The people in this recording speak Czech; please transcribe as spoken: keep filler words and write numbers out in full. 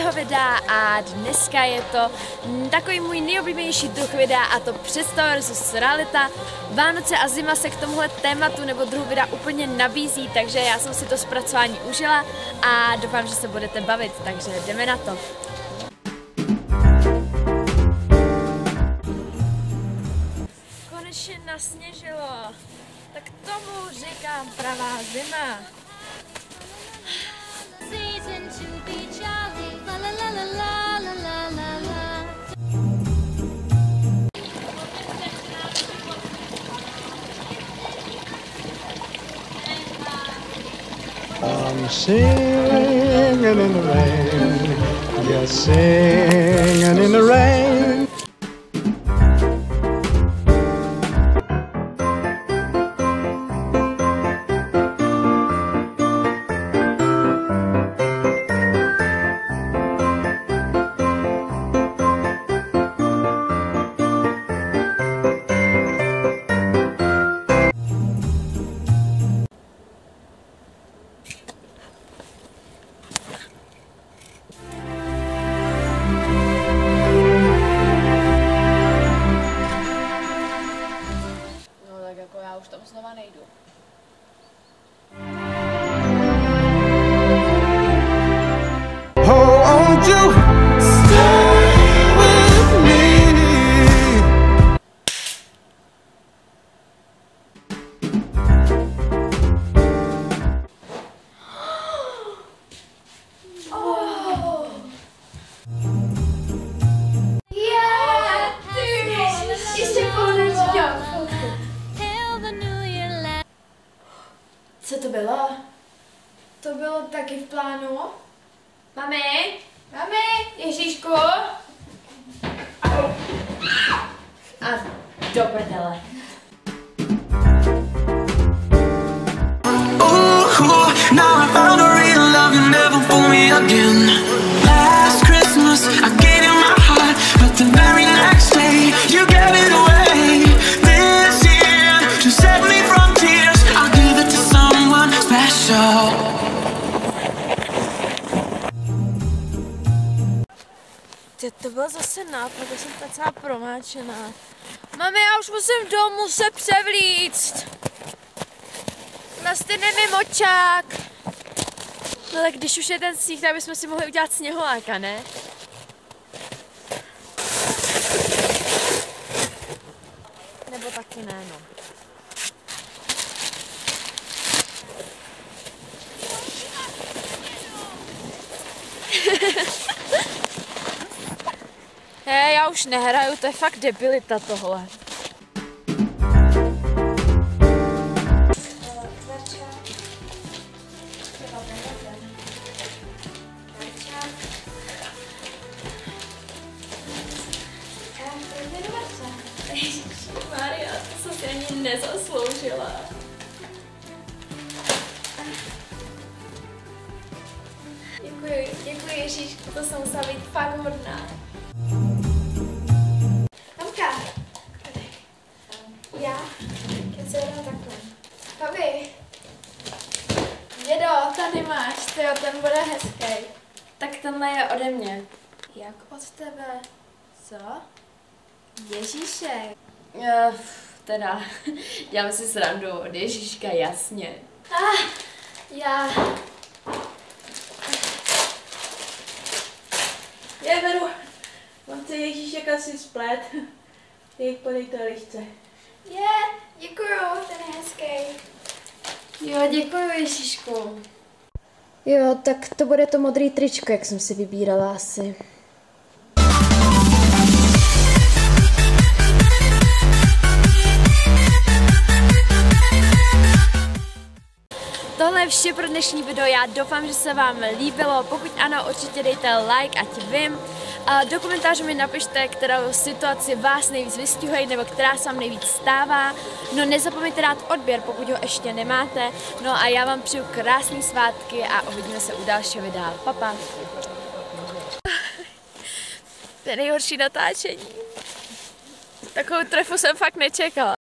nového videa a dneska je to takový můj nejoblíbenější druh videa, a to představa versus realita. Vánoce a zima se k tomuhle tématu nebo druhu videa úplně nabízí, takže já jsem si to zpracování užila a doufám, že se budete bavit, takže jdeme na to. Konečně nasněžilo, tak tomu říkám pravá zima. I'm singing in the rain, just singing in the rain. Já už tam znova nejdu. Oh, won't you stay with me? Oh. Yeah, ještě konečně. Co to bylo? To bylo taky v plánu. Mami? Mami? Ježíšku? A do prdele. To bylo zase nápad, já jsem celá promáčená. Mami, já už musím domů se převlíct. Nastydne mi močák. No tak když už je ten sníh, tak bychom si mohli udělat sněhuláka, ne? Nebo taky ne, no. Hej, já už nehraju, to je fakt debilita tohle. Ježišmarja, to jsem si ani nezasloužila. Děkuji, děkuji Ježíšku, to jsem musela být fakt hodná. Mamka, já, já se jednou takhle. Papi, dědo, tady máš, tyjo, ten bude hezký. Tak tenhle je ode mě. Jak od tebe? Co? Ježíšek. Uh, teda, dělám si srandu od Ježíška, jasně. Ah, já... Já beru, mám se Ježíšek asi splet, jej podejte lichce. Je, yeah, děkuju, ten je hezký. Jo, děkuju Ježíšku. Jo, tak to bude to modrý tričko, jak jsem si vybírala asi. Tohle je vše pro dnešní video, já doufám, že se vám líbilo, pokud ano, určitě dejte like, ať vím. A do komentářů mi napište, kterou situaci vás nejvíc vystihuje, nebo která se vám nejvíc stává. No nezapomeňte dát odběr, pokud ho ještě nemáte. No a já vám přeju krásné svátky a uvidíme se u dalšího videa. Pa, pa. To je nejhorší natáčení. Takovou trefu jsem fakt nečekala.